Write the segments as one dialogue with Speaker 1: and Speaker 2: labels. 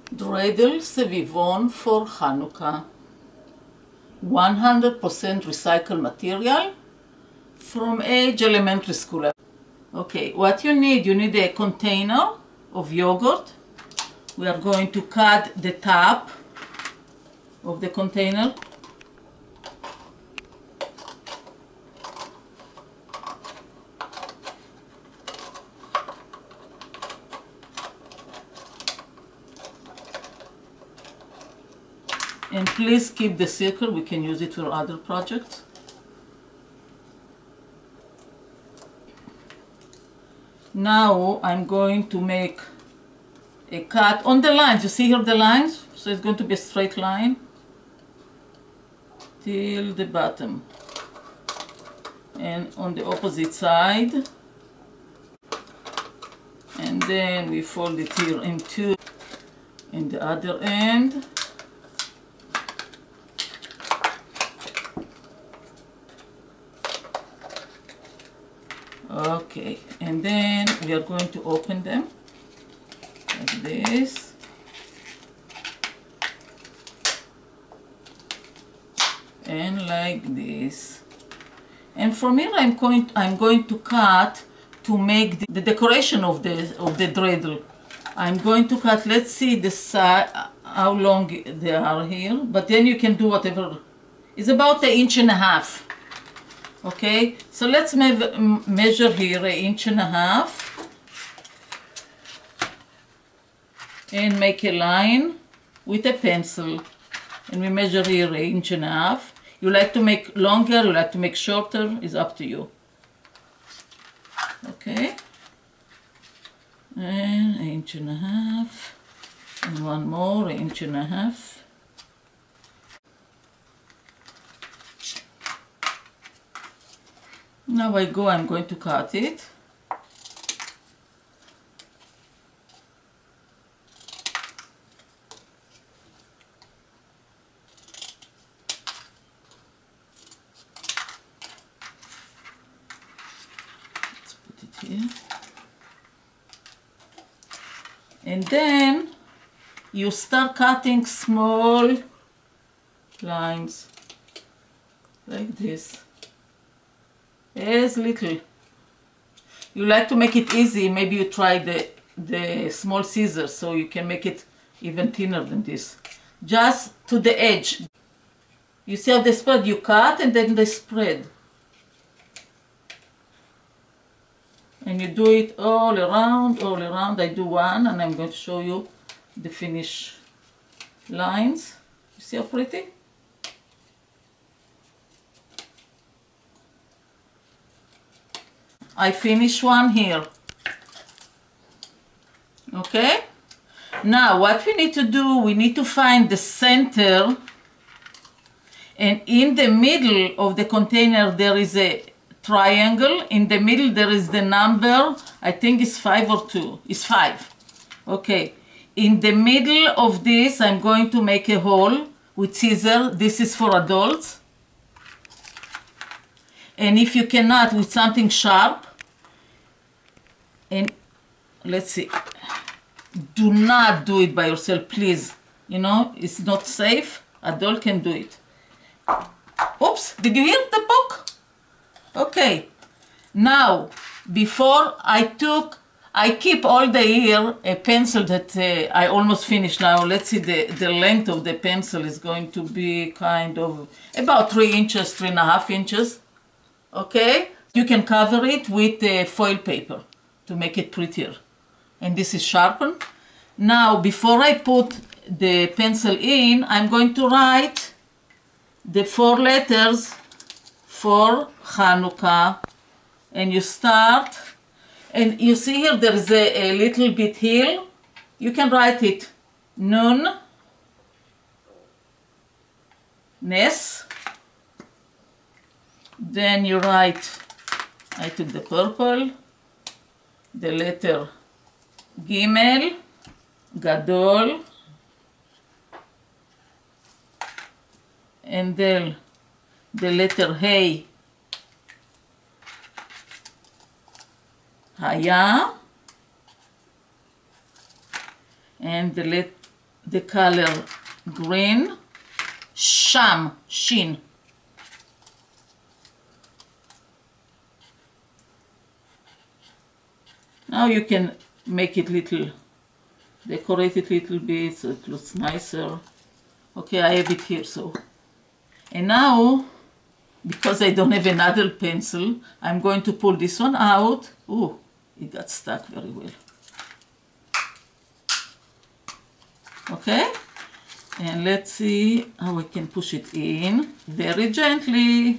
Speaker 1: Dreidel Sevivon for Hanukkah. 100% recycled material from age elementary school. Okay, what you need a container of yogurt. We are going to cut the top of the container. And please keep the circle, we can use it for other projects. Now I'm going to make a cut on the lines. You see here the lines? So it's going to be a straight line till the bottom. And on the opposite side. And then we fold it here in two in the other end. Okay, and then we are going to open them like this. And like this. And from here I'm going to cut to make the decoration of the dreidel. I'm going to cut, let's see the side, how long they are here, but then you can do whatever. It's about 1.5 inches. Okay, so let's measure here 1.5 inches and make a line with a pencil. And we measure here 1.5 inches. You like to make longer, you like to make shorter, it's up to you. Okay, and 1.5 inches, and one more 1.5 inches. Now I'm going to cut it. Let's put it here. And then you start cutting small lines like this. As little. You like to make it easy, maybe you try the small scissors so you can make it even thinner than this. Just to the edge. You see how they spread? You cut and then they spread. And you do it all around, all around. I do one and I'm going to show you the finished lines. You see how pretty? I finish one here. Okay? Now what we need to do, we need to find the center, and in the middle of the container there is a triangle. In the middle there is the number, I think it's 5 or 2. It's 5. Okay. In the middle of this I'm going to make a hole with scissors. This is for adults. And if you cannot, with something sharp. And let's see, do not do it by yourself, please. You know, it's not safe. Adult can do it. Oops, did you hear the poke? Okay. Now, before I keep all the year a pencil that I almost finished now. Let's see, the length of the pencil is going to be kind of about 3 inches, 3.5 inches. Okay? You can cover it with foil paper to make it prettier. And this is sharpened. Now, before I put the pencil in, I'm going to write the 4 letters for Hanukkah. And you start, and you see here there is a little bit here. You can write it Nun, Nes. Then you write, I took the purple, the letter Gimel, Gadol, and then the letter Hey, Haya, and the the color green, sham, shin. Now you can make it little, decorate it little bit so it looks nicer. Okay, I have it here, so. And now, because I don't have another pencil, I'm going to pull this one out. Oh, it got stuck very well. Okay, and let's see how I can push it in very gently.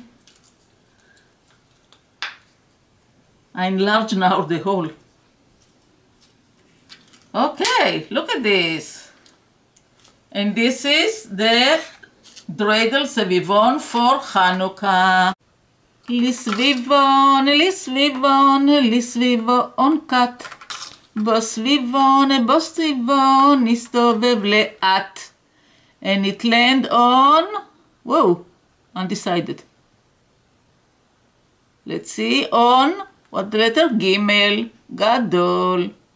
Speaker 1: I enlarge now the hole. Okay, look at this. And this is the dreidel סביבון for Hanukkah. לסביבון, לסביבון, לסביבון קט. בסביבון, בסביבון, נסתובב לאט. And it land on, whoa, undecided. Let's see, on, what the letter? Gimel, גדול.